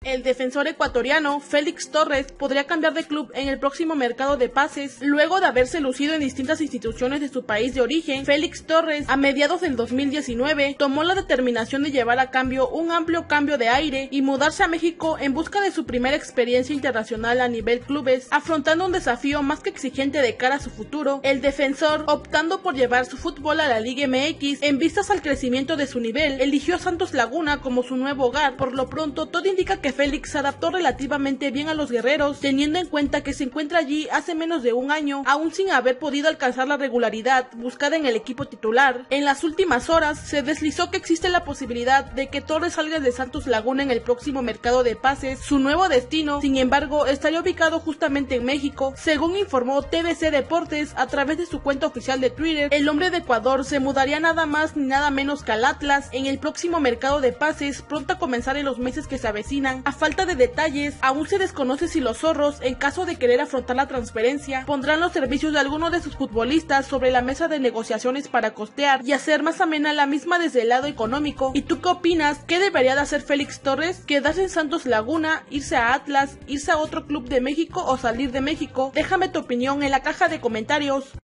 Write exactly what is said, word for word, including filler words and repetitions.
El defensor ecuatoriano Félix Torres podría cambiar de club en el próximo mercado de pases. Luego de haberse lucido en distintas instituciones de su país de origen, Félix Torres, a mediados del dos mil diecinueve, tomó la determinación de llevar a cambio un amplio cambio de aire y mudarse a México en busca de su primera experiencia internacional a nivel clubes, afrontando un desafío más que exigente de cara a su futuro. El defensor, optando por llevar su fútbol a la Liga M X en vistas al crecimiento de su nivel, eligió a Santos Laguna como su nuevo hogar. Por lo pronto, todo indica que Félix se adaptó relativamente bien a los guerreros, teniendo en cuenta que se encuentra allí hace menos de un año, aún sin haber podido alcanzar la regularidad buscada en el equipo titular. En las últimas horas, se deslizó que existe la posibilidad de que Torres salga de Santos Laguna en el próximo mercado de pases. Su nuevo destino, sin embargo, estaría ubicado justamente en México. Según informó T V C Deportes a través de su cuenta oficial de Twitter, el hombre de Ecuador se mudaría nada más ni nada menos que al Atlas en el próximo mercado de pases, pronto a comenzar en los meses que se avecinan. A falta de detalles, aún se desconoce si los zorros, en caso de querer afrontar la transferencia, pondrán los servicios de alguno de sus futbolistas sobre la mesa de negociaciones para costear y hacer más amena la misma desde el lado económico. ¿Y tú qué opinas? ¿Qué debería de hacer Félix Torres? ¿Quedarse en Santos Laguna? ¿Irse a Atlas? ¿Irse a otro club de México o salir de México? Déjame tu opinión en la caja de comentarios.